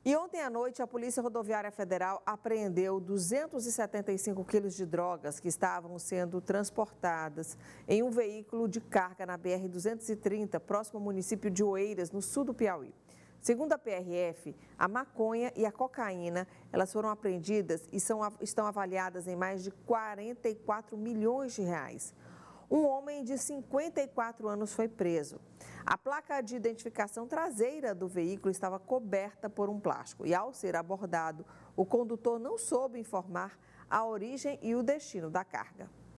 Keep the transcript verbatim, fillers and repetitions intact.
E ontem à noite, a Polícia Rodoviária Federal apreendeu duzentos e setenta e cinco quilos de drogas que estavam sendo transportadas em um veículo de carga na B R duzentos e trinta, próximo ao município de Oeiras, no sul do Piauí. Segundo a P R F, a maconha e a cocaína, elas foram apreendidas e são, estão avaliadas em mais de quarenta e quatro milhões de reais. Um homem de cinquenta e quatro anos foi preso. A placa de identificação traseira do veículo estava coberta por um plástico e, ao ser abordado, o condutor não soube informar a origem e o destino da carga.